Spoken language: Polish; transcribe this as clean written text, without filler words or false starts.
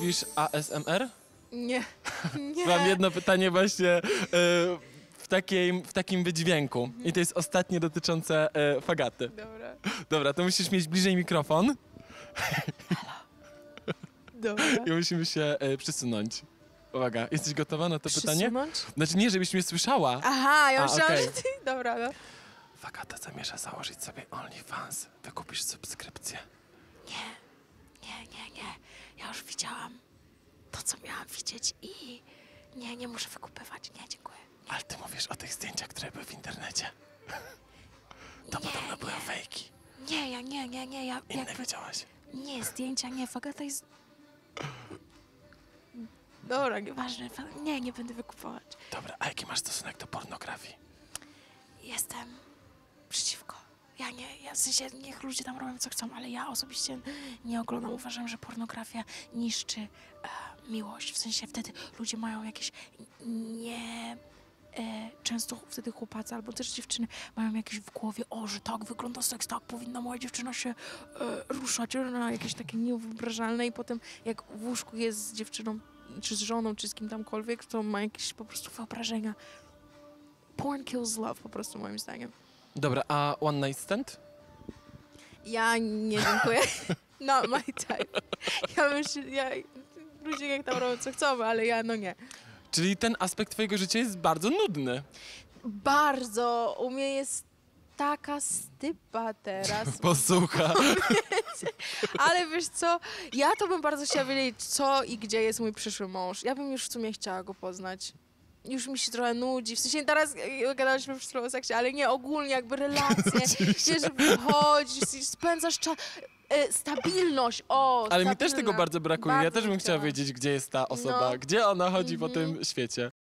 Lubisz ASMR? Nie, nie. Mam jedno pytanie właśnie w takim wydźwięku. I to jest ostatnie dotyczące fagaty. Dobra, Dobra, to musisz mieć bliżej mikrofon dobra. i musimy się przysunąć. Uwaga, jesteś gotowa na to pytanie? Przysunąć? Znaczy nie, żebyś mnie słyszała. Aha, ja A, myślałam, okej. że ty... Dobra, no. Fagata zamierza założyć sobie OnlyFans. Wykupisz subskrypcję. Nie. Ja już widziałam to, co miałam widzieć i nie muszę wykupywać. Nie, dziękuję. Ale ty mówisz o tych zdjęciach, które były w internecie. To Nie, podobno były fejki. Nie, ja Inne jakby... widziałaś. Nie, zdjęcia, nie, Fagata jest... Dobra, nieważne, nie będę wykupować. Dobra, a jaki masz stosunek do pornografii? Jestem przeciwko. Ja w sensie, niech ludzie tam robią co chcą, ale ja osobiście nie oglądam. Uważam, że pornografia niszczy miłość. W sensie wtedy ludzie mają jakieś często wtedy chłopacy albo też dziewczyny mają jakieś w głowie, że tak wygląda seks, tak powinna moja dziewczyna się ruszać, jakieś takie niewyobrażalne i potem jak w łóżku jest z dziewczyną, czy z żoną, czy z kim tamkolwiek, to ma jakieś po prostu wyobrażenia. Porn kills love po prostu moim zdaniem. Dobra, a one night stand? Ja nie dziękuję. Not my type. Ludzie jak tam robią co chcą, ale ja nie. Czyli ten aspekt twojego życia jest bardzo nudny. Bardzo. U mnie jest taka stypa teraz. Posłucha. Ale wiesz co, ja to bym bardzo chciała wiedzieć, co i gdzie jest mój przyszły mąż. Ja bym już w sumie chciała go poznać. Już mi się trochę nudzi. W sensie teraz gadałyśmy przed chwilą o seksie, ale nie ogólnie jakby relacje. Wiesz, wychodzisz, spędzasz czas. Stabilność, Ale mi też stabilna. tego bardzo brakuje. Ja też bym chciała chciała. wiedzieć, gdzie jest ta osoba, No. gdzie ona chodzi po tym świecie.